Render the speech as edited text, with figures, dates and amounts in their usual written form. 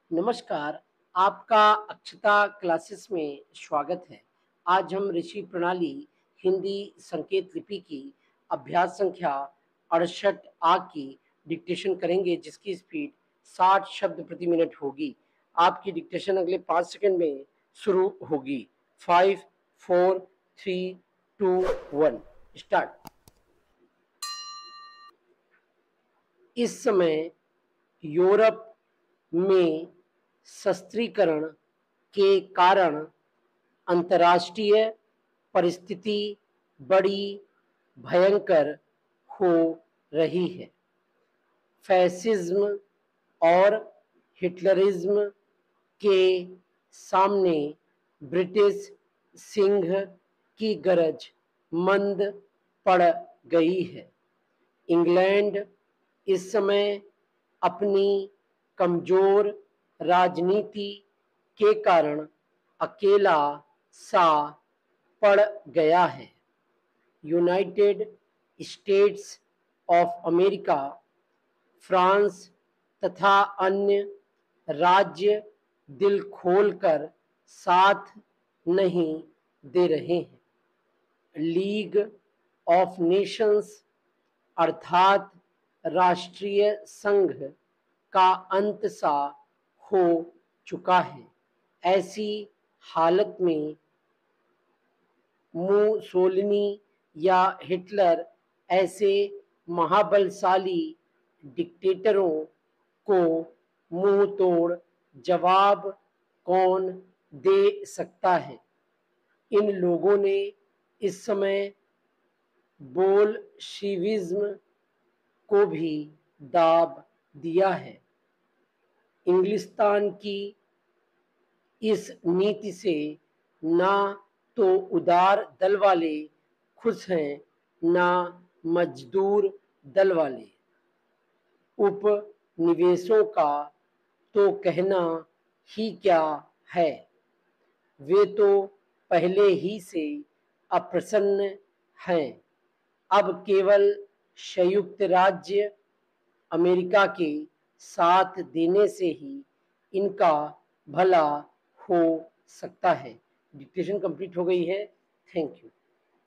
नमस्कार, आपका अक्षता क्लासेस में स्वागत है। आज हम ऋषि प्रणाली हिंदी संकेत लिपि की अभ्यास संख्या 68 आ की डिक्टेशन करेंगे, जिसकी स्पीड 60 शब्द प्रति मिनट होगी। आपकी डिक्टेशन अगले 5 सेकंड में शुरू होगी। 5, 4, 3, 2, 1 स्टार्ट। इस समय यूरोप में शस्त्रीकरण के कारण अंतर्राष्ट्रीय परिस्थिति बड़ी भयंकर हो रही है। फैसिज्म और हिटलरिज्म के सामने ब्रिटिश सिंह की गरज मंद पड़ गई है। इंग्लैंड इस समय अपनी कमजोर राजनीति के कारण अकेला सा पड़ गया है। United States of America, France तथा अन्य राज्य दिल खोलकर साथ नहीं दे रहे हैं। लीग ऑफ नेशंस अर्थात राष्ट्रीय संघ का अंत सा हो चुका है। ऐसी हालत में मुसोलिनी या हिटलर ऐसे महाबलशाली डिक्टेटरों को मुंह तोड़ जवाब कौन दे सकता है। इन लोगों ने इस समय बोल्शिविज्म को भी दाब दिया है। इंग्लिस्तान की इस नीति से ना तो उदार दल वाले खुश हैं, ना मजदूर दल वाले। उपनिवेशों का तो कहना ही क्या है, वे तो पहले ही से अप्रसन्न हैं। अब केवल संयुक्त राज्य अमेरिका के साथ देने से ही इनका भला हो सकता है। डिक्टेशन कंप्लीट हो गई है। Thank you.